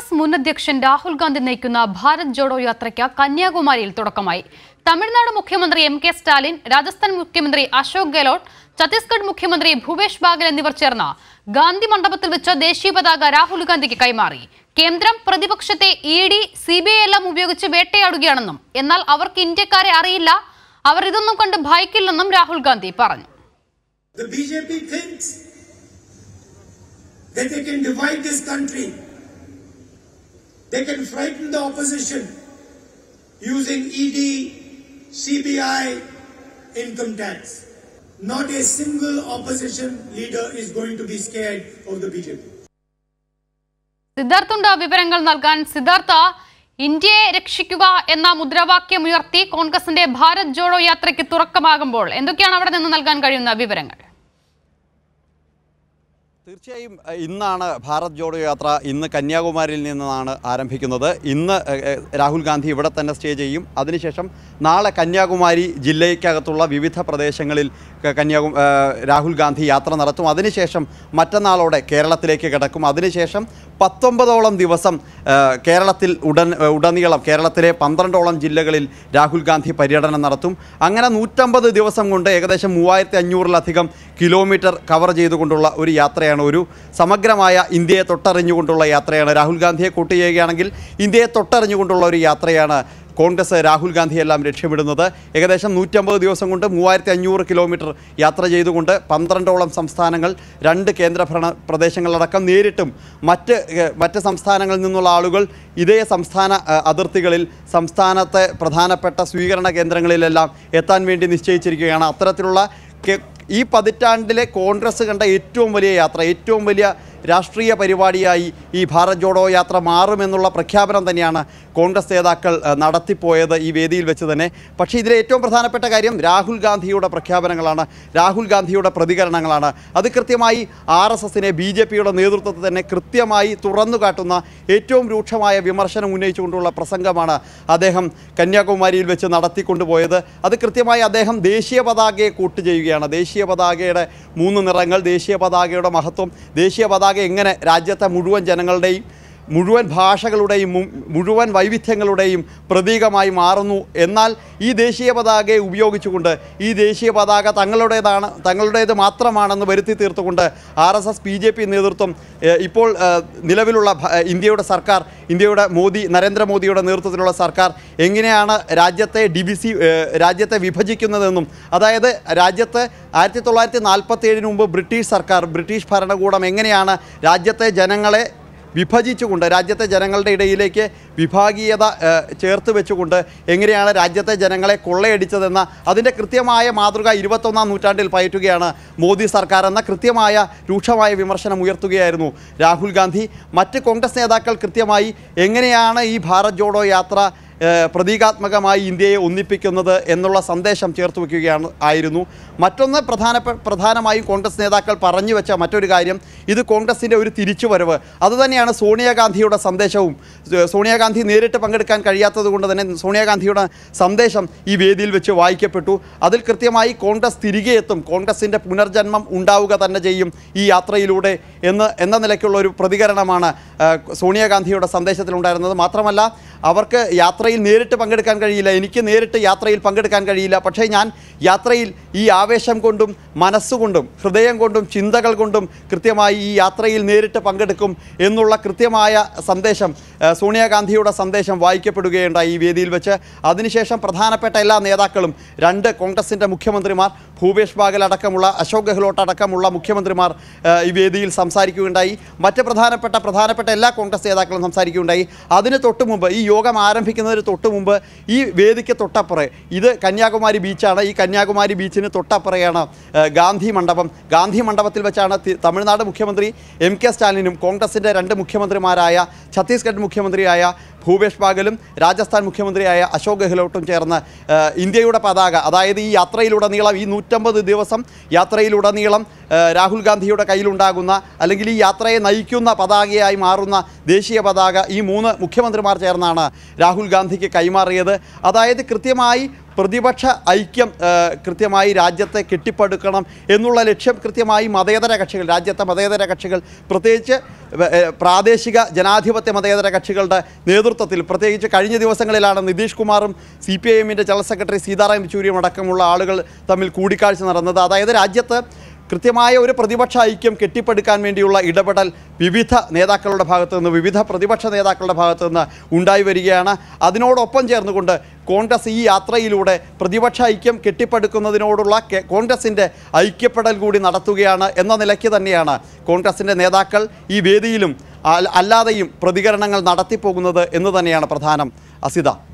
കോൺഗ്രസ് മുൻ അധ്യക്ഷൻ രാഹുൽ ഗാന്ധി നയിക്കുന്ന ഭാരത് ജോഡോ യാത്രയ്ക്ക് കന്യാകുമാരിയിൽ തുടക്കമായി. തമിഴ്നാട് മുഖ്യമന്ത്രി എം.കെ. സ്റ്റാലിൻ, രാജസ്ഥാൻ മുഖ്യമന്ത്രി അശോക് ഗെഹ്ലോട്ട്, ഛത്തീസ്ഗഡ് മുഖ്യമന്ത്രി ഭൂപേഷ് ബാഗൽ എന്നിവർ ചേർന്ന് ഗാന്ധി മണ്ഡപത്തിൽ വെച്ച ദേശീയ പതാക രാഹുൽ ഗാന്ധിക്ക് കൈമാറി. കേന്ദ്രം പ്രതിപക്ഷത്തെ ഇഡി, സിബിഐ എല്ലാം ഉപയോഗിച്ച് വേട്ടയാടുകയാണെന്നും എന്നാൽ അവർക്ക് ഇന്ത്യക്കാരെ അറിയില്ല, അവർ ഇതൊന്നും കണ്ട് ഭയക്കില്ലെന്നും രാഹുൽ ഗാന്ധി പറഞ്ഞു. The BJP thinks that they can divide this country. They can frighten the opposition using ED, CBI, income tax. Not a single opposition leader is going to be scared of the BJP. സിദ്ധാർത്ഥുണ്ട് വിവരങ്ങൾ നൽകാൻ. സിദ്ധാർത്ഥ, ഇന്ത്യയെ രക്ഷിക്കുക എന്ന മുദ്രാവാക്യം ഉയർത്തി കോൺഗ്രസിന്റെ ഭാരത് ജോഡോ യാത്രയ്ക്ക് തുറക്കമാകുമ്പോൾ എന്തൊക്കെയാണ് അവിടെ നിന്ന് നൽകാൻ കഴിയുന്ന വിവരങ്ങൾ? തീർച്ചയായും ഇന്നാണ് ഭാരത് ജോഡോ യാത്ര. ഇന്ന് കന്യാകുമാരിയിൽ നിന്നാണ് ആരംഭിക്കുന്നത്. ഇന്ന് രാഹുൽ ഗാന്ധി ഇവിടെ തന്നെ സ്റ്റേ ചെയ്യും. അതിനുശേഷം നാളെ കന്യാകുമാരി ജില്ലയ്ക്കകത്തുള്ള വിവിധ പ്രദേശങ്ങളിൽ രാഹുൽ ഗാന്ധി യാത്ര നടത്തും. അതിനുശേഷം മറ്റന്നാളോടെ കേരളത്തിലേക്ക് കിടക്കും. അതിനുശേഷം 19ഓളം ദിവസം കേരളത്തിൽ ഉടനീളം കേരളത്തിലെ 12ഓളം ജില്ലകളിൽ രാഹുൽ ഗാന്ധി പര്യടനം നടത്തും. അങ്ങനെ 150 ദിവസം കൊണ്ട് ഏകദേശം 3500-ലധികം കിലോമീറ്റർ കവർ ചെയ്തുകൊണ്ടുള്ള ഒരു യാത്രയാണ്. ഒരു സമഗ്രമായ ഇന്ത്യയെ തൊട്ടറിഞ്ഞുകൊണ്ടുള്ള യാത്രയാണ്. രാഹുൽ ഗാന്ധിയെ കൂട്ടി ചെയ്യുകയാണെങ്കിൽ ഇന്ത്യയെ തൊട്ടറിഞ്ഞുകൊണ്ടുള്ള ഒരു യാത്രയാണ് കോൺഗ്രസ് രാഹുൽ ഗാന്ധിയെല്ലാം ലക്ഷ്യമിടുന്നത്. ഏകദേശം 150 ദിവസം കൊണ്ട് 3500 കിലോമീറ്റർ യാത്ര ചെയ്തുകൊണ്ട് 12ഓളം സംസ്ഥാനങ്ങൾ, 2 കേന്ദ്രഭരണ പ്രദേശങ്ങളടക്കം നേരിട്ടും മറ്റ് സംസ്ഥാനങ്ങളിൽ നിന്നുള്ള ആളുകൾ ഇതേ സംസ്ഥാന അതിർത്തികളിൽ സംസ്ഥാനത്തെ പ്രധാനപ്പെട്ട സ്വീകരണ കേന്ദ്രങ്ങളിലെല്ലാം എത്താൻ വേണ്ടി നിശ്ചയിച്ചിരിക്കുകയാണ്. അത്തരത്തിലുള്ള ഈ പതിറ്റാണ്ടിലെ കോൺഗ്രസ് കണ്ട ഏറ്റവും വലിയ യാത്ര, ഏറ്റവും വലിയ രാഷ്ട്രീയ പരിപാടിയായി ഈ ഭാരത് ജോഡോ യാത്ര മാറുമെന്നുള്ള പ്രഖ്യാപനം തന്നെയാണ് കോൺഗ്രസ് നേതാക്കൾ നടത്തിപ്പോയത് ഈ വേദിയിൽ വെച്ച് തന്നെ. പക്ഷേ ഇതിലെ ഏറ്റവും പ്രധാനപ്പെട്ട കാര്യം രാഹുൽ ഗാന്ധിയുടെ പ്രഖ്യാപനങ്ങളാണ്, രാഹുൽ ഗാന്ധിയുടെ പ്രതികരണങ്ങളാണ്. അത് കൃത്യമായി RSSനെ BJPയുടെ നേതൃത്വത്തിൽ തന്നെ കൃത്യമായി തുറന്നു കാട്ടുന്ന ഏറ്റവും രൂക്ഷമായ വിമർശനം ഉന്നയിച്ചുകൊണ്ടുള്ള പ്രസംഗമാണ് അദ്ദേഹം കന്യാകുമാരിയിൽ വെച്ച് നടത്തിക്കൊണ്ടുപോയത്. അത് കൃത്യമായി അദ്ദേഹം ദേശീയ പതാകയെ കൂട്ട് ചെയ്യുകയാണ്. ദേശീയ പതാകയുടെ 3 നിറങ്ങൾ, ദേശീയ പതാകയുടെ മഹത്വം, ദേശീയ പതാക എങ്ങനെ രാജ്യത്തെ മുഴുവൻ ജനങ്ങളുടെയും, മുഴുവൻ ഭാഷകളുടെയും, മുഴുവൻ വൈവിധ്യങ്ങളുടെയും പ്രതീകമായി മാറുന്നു. എന്നാൽ ഈ ദേശീയ പതാകയെ ഉപയോഗിച്ചുകൊണ്ട് ഈ ദേശീയ പതാക തങ്ങളുടേത് മാത്രമാണെന്ന് വരുത്തി തീർത്തുകൊണ്ട് RSS BJP നേതൃത്വം ഇപ്പോൾ നിലവിലുള്ള ഇന്ത്യയുടെ സർക്കാർ, നരേന്ദ്രമോദിയുടെ നേതൃത്വത്തിലുള്ള സർക്കാർ എങ്ങനെയാണ് രാജ്യത്തെ വിഭജിക്കുന്നതെന്നും, അതായത് രാജ്യത്ത് 1947 മുമ്പ് ബ്രിട്ടീഷ് ഭരണകൂടം എങ്ങനെയാണ് രാജ്യത്തെ ജനങ്ങളെ വിഭജിച്ചുകൊണ്ട്, രാജ്യത്തെ ജനങ്ങളുടെ ഇടയിലേക്ക് വിഭാഗീയത ചേർത്ത് വെച്ചുകൊണ്ട് എങ്ങനെയാണ് രാജ്യത്തെ ജനങ്ങളെ കൊള്ളയടിച്ചതെന്ന അതിൻ്റെ കൃത്യമായ മാതൃക 21-ാം നൂറ്റാണ്ടിൽ പയറ്റുകയാണ് മോദി സർക്കാർ എന്ന കൃത്യമായ രൂക്ഷമായ വിമർശനം ഉയർത്തുകയായിരുന്നു രാഹുൽ ഗാന്ധി. മറ്റ് കോൺഗ്രസ് നേതാക്കൾ കൃത്യമായി എങ്ങനെയാണ് ഈ ഭാരത് ജോഡോ യാത്ര പ്രതീകാത്മകമായി ഇന്ത്യയെ ഒന്നിപ്പിക്കുന്നത് എന്നുള്ള സന്ദേശം ചേർത്ത് വയ്ക്കുകയായിരുന്നു. മറ്റൊന്ന് പ്രധാനമായും കോൺഗ്രസ് നേതാക്കൾ പറഞ്ഞു വെച്ച മറ്റൊരു കാര്യം, ഇത് കോൺഗ്രസിൻ്റെ ഒരു തിരിച്ചുവരവ്. അതുതന്നെയാണ് സോണിയാഗാന്ധിയുടെ സന്ദേശവും. സോണിയാഗാന്ധി നേരിട്ട് പങ്കെടുക്കാൻ കഴിയാത്തത് കൊണ്ട് തന്നെ സോണിയാഗാന്ധിയുടെ സന്ദേശം ഈ വേദിയിൽ വെച്ച് വായിക്കപ്പെട്ടു. അതിൽ കൃത്യമായി കോൺഗ്രസ് തിരികെ എത്തും, കോൺഗ്രസിൻ്റെ പുനർജന്മം ഉണ്ടാവുക തന്നെ ചെയ്യും ഈ യാത്രയിലൂടെ എന്ന നിലയ്ക്കുള്ള ഒരു പ്രതികരണമാണ് സോണിയാഗാന്ധിയുടെ സന്ദേശത്തിലുണ്ടായിരുന്നത്. മാത്രമല്ല, അവർക്ക് യാത്രയിൽ നേരിട്ട് പങ്കെടുക്കാൻ കഴിയില്ല, എനിക്ക് നേരിട്ട് യാത്രയിൽ പങ്കെടുക്കാൻ കഴിയില്ല, പക്ഷേ ഞാൻ യാത്രയിൽ ഈ ആവേശം കൊണ്ടും മനസ്സുകൊണ്ടും ഹൃദയം കൊണ്ടും ചിന്തകൾ കൊണ്ടും കൃത്യമായി ഈ യാത്രയിൽ നേരിട്ട് പങ്കെടുക്കും എന്നുള്ള കൃത്യമായ സന്ദേശം, സോണിയാഗാന്ധിയുടെ സന്ദേശം വായിക്കപ്പെടുകയുണ്ടായി ഈ വേദിയിൽ വെച്ച്. അതിനുശേഷം പ്രധാനപ്പെട്ട എല്ലാ നേതാക്കളും, 2 കോൺഗ്രസിൻ്റെ മുഖ്യമന്ത്രിമാർ, ഭൂപേഷ് ബാഗൽ അടക്കമുള്ള, അശോക് ഗെഹ്ലോട്ട് അടക്കമുള്ള മുഖ്യമന്ത്രിമാർ ഈ വേദിയിൽ സംസാരിക്കുകയുണ്ടായി. മറ്റ് പ്രധാനപ്പെട്ട എല്ലാ കോൺഗ്രസ് നേതാക്കളും സംസാരിക്കുകയുണ്ടായി. അതിന് തൊട്ട് മുമ്പ്, ഈ യോഗം ആരംഭിക്കുന്നതിന് തൊട്ട് മുമ്പ് ഈ വേദിക്ക് തൊട്ടപ്പുറേ, ഇത് കന്യാകുമാരി ബീച്ചാണ്, ഈ കന്യാകുമാരി ബീച്ചിന് തൊട്ടപ്പുറയാണ് ഗാന്ധി മണ്ഡപം. ഗാന്ധി മണ്ഡപത്തിൽ വെച്ചാണ് തമിഴ്നാട് മുഖ്യമന്ത്രി എം.കെ. സ്റ്റാലിനും കോൺഗ്രസിൻ്റെ 2 മുഖ്യമന്ത്രിമാരായ ഛത്തീസ്ഗഡ് മുഖ്യമന്ത്രിയായ ഭൂപേഷ് ബാഗലും രാജസ്ഥാൻ മുഖ്യമന്ത്രിയായ അശോക് ഗെഹ്ലോട്ടും ചേർന്ന് ഇന്ത്യയുടെ പതാക, അതായത് ഈ യാത്രയിലുടനീളം, ഈ 150 ദിവസം യാത്രയിലുടനീളം രാഹുൽ ഗാന്ധിയുടെ കയ്യിലുണ്ടാകുന്ന, അല്ലെങ്കിൽ ഈ യാത്രയെ നയിക്കുന്ന പതാകയായി മാറുന്ന ദേശീയ പതാക ഈ 3 മുഖ്യമന്ത്രിമാർ ചേർന്നാണ് രാഹുൽ ഗാന്ധിക്ക് കൈമാറിയത്. അതായത് കൃത്യമായി പ്രതിപക്ഷ ഐക്യം കൃത്യമായി രാജ്യത്തെ കെട്ടിപ്പടുക്കണം എന്നുള്ള ലക്ഷ്യം കൃത്യമായി മതേതര കക്ഷികൾ, രാജ്യത്തെ മതേതര കക്ഷികൾ, പ്രത്യേകിച്ച് പ്രാദേശിക ജനാധിപത്യ മതേതര കക്ഷികളുടെ നേതൃത്വത്തിൽ, പ്രത്യേകിച്ച് കഴിഞ്ഞ ദിവസങ്ങളിലാണ് നിതീഷ് കുമാറും CPIMൻ്റെ ജനറൽ സെക്രട്ടറി സീതാറാം യെച്ചൂരിയും അടക്കമുള്ള ആളുകൾ തമ്മിൽ കൂടിക്കാഴ്ച നടന്നത്. അതായത് രാജ്യത്ത് കൃത്യമായ ഒരു പ്രതിപക്ഷ ഐക്യം കെട്ടിപ്പടുക്കാൻ വേണ്ടിയുള്ള ഇടപെടൽ വിവിധ നേതാക്കളുടെ ഭാഗത്തു നിന്ന്, വിവിധ പ്രതിപക്ഷ നേതാക്കളുടെ ഭാഗത്തു നിന്ന് ഉണ്ടായി വരികയാണ്. അതിനോടൊപ്പം ചേർന്നുകൊണ്ട് കോൺഗ്രസ് ഈ യാത്രയിലൂടെ പ്രതിപക്ഷ ഐക്യം കെട്ടിപ്പടുക്കുന്നതിനോടുള്ള കോൺഗ്രസിൻ്റെ ഐക്യപ്പെടൽ കൂടി നടത്തുകയാണ് എന്ന നിലയ്ക്ക് തന്നെയാണ് കോൺഗ്രസിൻ്റെ നേതാക്കൾ ഈ വേദിയിലും അല്ലാതെയും പ്രതികരണങ്ങൾ നടത്തിപ്പോകുന്നത് എന്ന് തന്നെയാണ് പ്രധാനം. അസിത.